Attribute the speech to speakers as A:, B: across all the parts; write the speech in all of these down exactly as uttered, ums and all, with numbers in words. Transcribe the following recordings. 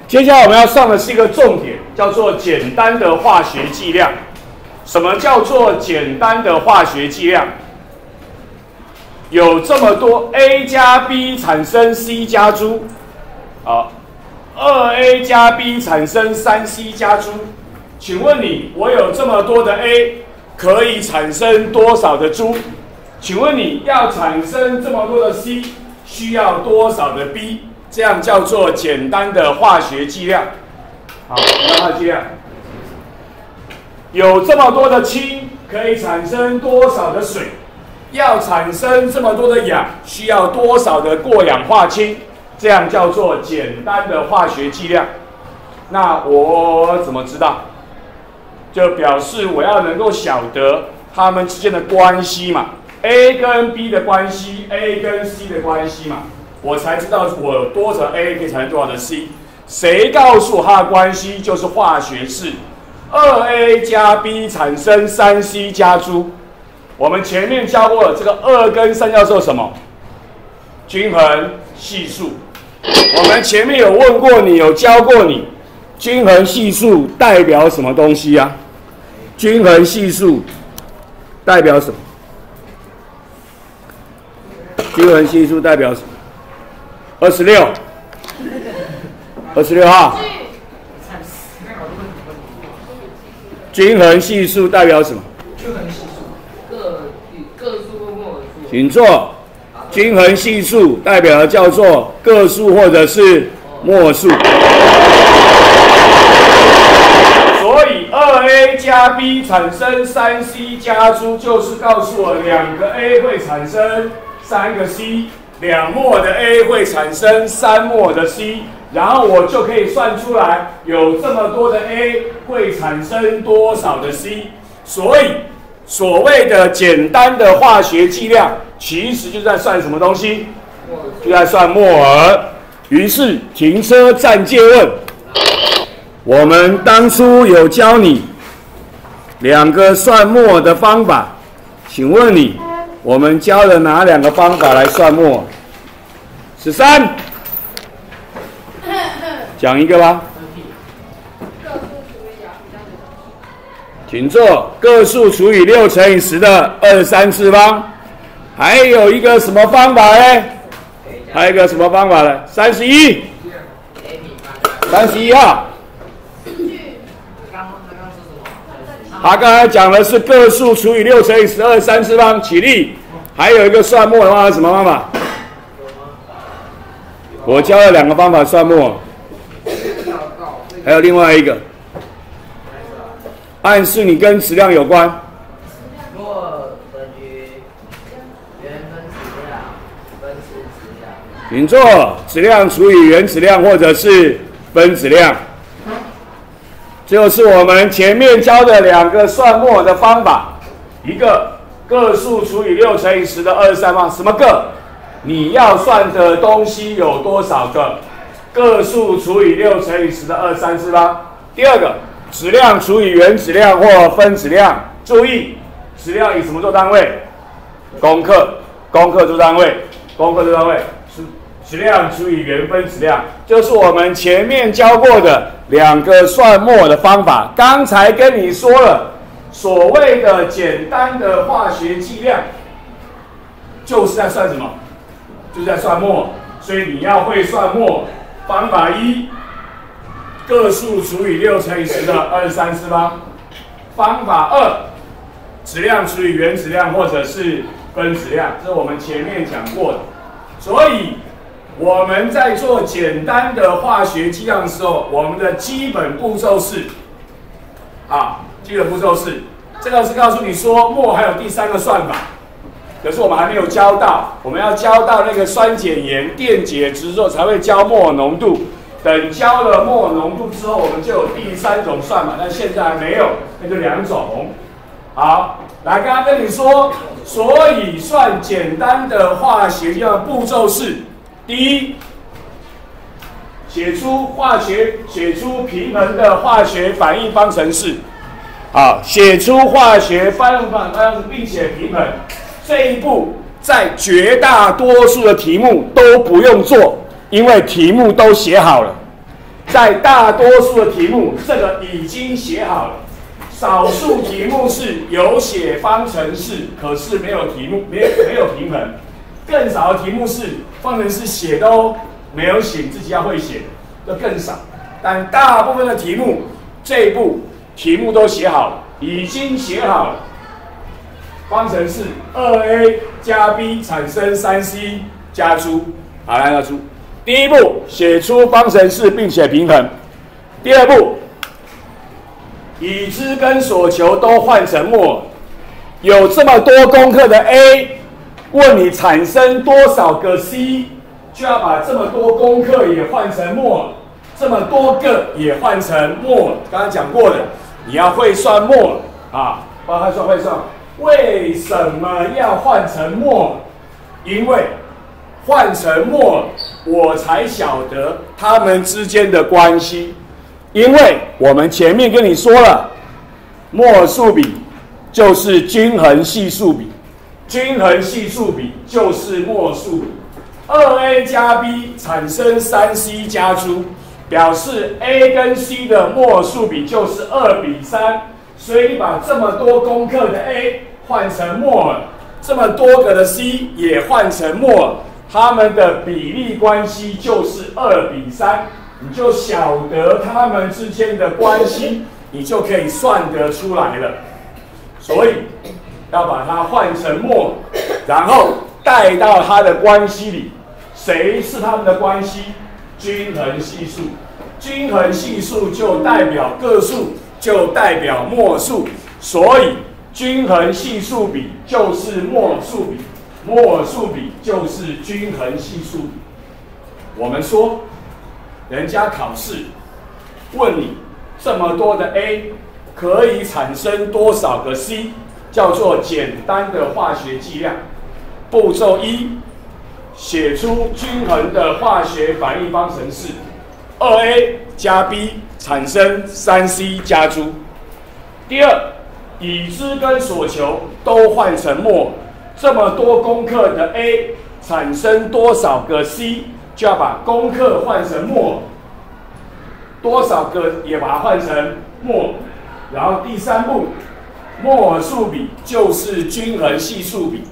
A: 接下来我们要上的是一个重点，叫做简单的化学剂量。什么叫做简单的化学剂量？有这么多 A 加 B 产生 C 加猪，好，二 A 加 B 产生三 C 加猪。请问你，我有这么多的 A， 可以产生多少的猪？请问你要产生这么多的 C， 需要多少的 B？ 这样叫做简单的化学剂量。好，简单化学剂量。有这么多的氢，可以产生多少的水？要产生这么多的氧，需要多少的过氧化氢？这样叫做简单的化学剂量。那我怎么知道？就表示我要能够晓得它们之间的关系嘛 ，A 跟 B 的关系 ，A 跟 C 的关系嘛，我才知道我有多少 A 可以产生多少的 C。谁告诉我它的关系？就是化学式。二 A 加 B 产生三 C 加猪，我们前面教过了，这个二跟三叫做什么？均衡系数。我们前面有问过你，有教过你，均衡系数代表什么东西啊？均衡系数代表什么？均衡系数代表什么？二十六，二十六号。均衡系数代表什么？
B: 均衡系数，个个数或末数。
A: 请坐。均衡系数代表的叫做个数或者是末数。所以二 A 加 B 产生三 C 加猪，就是告诉我两个 A 会产生三个 C， 两末的 A 会产生三末的 C。然后我就可以算出来，有这么多的 A 会产生多少的 C。所以，所谓的简单的化学剂量，其实就在算什么东西？就在算摩尔。于是，停车站借问，我们当初有教你两个算摩尔的方法，请问你，我们教了哪两个方法来算摩尔？十三。讲一个吧，请坐。个数除以六乘以十的二十三次方，还有一个什么方法呢？还有一个什么方法呢？三十一，三十一号。他刚才讲的是个数除以六乘以十二十三次方，起立。还有一个算末的话是什么方法？我教了两个方法算末。还有另外一个，暗示你跟质量有关。
B: 若等于原分质量分子质量。
A: 请坐，质量除以原质量或者是分质量，这就是我们前面教的两个算末的方法。一个个数除以六乘以十的二十三方，什么个？你要算的东西有多少个？个数除以六乘以十的二十三次方。第二个，质量除以原质量或分质量。注意，质量以什么做单位？公克，公克做单位，公克做单位。质量除以原分质量，就是我们前面教过的两个算末的方法。刚才跟你说了，所谓的简单的化学剂量，就是在算什么？就是在算末。所以你要会算末。方法一，个数除以六乘以十的二十三次方。方法二，质量除以原质量或者是分质量，这是我们前面讲过的。所以我们在做简单的化学剂量的时候，我们的基本步骤是，啊，基本步骤是，这个是告诉你说末还有第三个算法。可是我们还没有教到，我们要教到那个酸碱盐电解质之后才会教末浓度。等教了末浓度之后，我们就有第三种算法，但现在还没有，那就两种。好，来，刚刚跟你说，所以算简单的化学剂量的步骤是：第一，写出化学写出平衡的化学反应方程式。好，写出化学反应方程式，并且平衡。这一步在绝大多数的题目都不用做，因为题目都写好了。 在大多数的题目，这个已经写好了。少数题目是有写方程式，可是没有题目，没有没有平衡。更少的题目是方程式写都没有写，自己要会写，就更少。但大部分的题目，这一步题目都写好了，已经写好了。方程式二 a 加 b 产生三 c 加出，好，来要出。第一步，写出方程式并且平衡。第二步，已知跟所求都换成末。有这么多功课的 A， 问你产生多少个 C， 就要把这么多功课也换成末，这么多个也换成末。刚刚讲过的，你要会算末啊，包含算会算。为什么要换成末？因为换成末，我才晓得它们之间的关系。因为我们前面跟你说了，末数比就是均衡系数比，均衡系数比就是末数比。二 a 加 b 产生三 c 加出，表示 A 跟 C 的末数比就是二比三。所以你把这么多功课的 A 换成末了，这么多个的 C 也换成末了，它们的比例关系就是二比三，你就晓得它们之间的关系，你就可以算得出来了。所以要把它换成末，然后带到它的关系里。谁是它们的关系？均衡系数。均衡系数就代表个数，就代表末数，所以均衡系数比就是末数比，末数比就是均衡系数比。我们说，人家考试问你这么多的 A 可以产生多少个 C， 叫做简单的化学计量。步骤一，写出均衡的化学反应方程式。二 a 加 b 产生三 c 加出。第二，已知跟所求都换成末，这么多功课的 A 产生多少个 C， 就要把功课换成末，多少个也把它换成末。然后第三步，末数比就是均衡系数比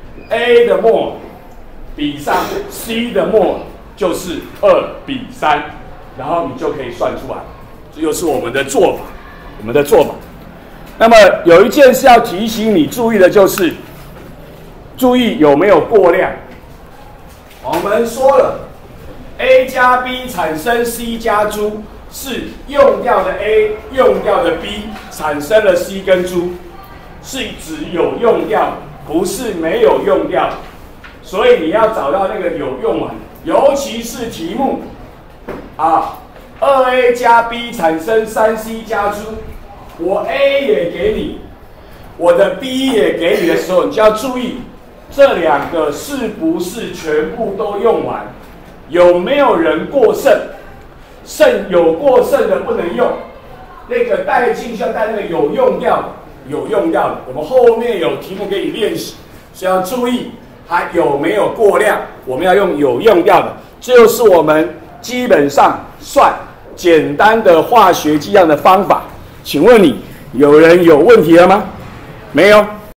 A: ，A 的末比上 C 的末就是二比三。然后你就可以算出来，这就是我们的做法，我们的做法。那么有一件事要提醒你注意的就是，注意有没有过量。我们说了 ，A 加 B 产生 C 加猪，是用掉的 A 用掉的 B 产生了 C 跟猪，是指有用掉，不是没有用掉。所以你要找到那个有用完，尤其是题目。啊，二 a 加 b 产生三 c 加出，我 A 也给你，我的 B 也给你的时候，你就要注意这两个是不是全部都用完，有没有人过剩？剩有过剩的不能用，那个带进去要带那个有用掉的，有用掉的。我们后面有题目给你练习，所以要注意还有没有过量，我们要用有用掉的，这就是我们基本上算简单的化学计量的方法。请问你有人有问题了吗？没有。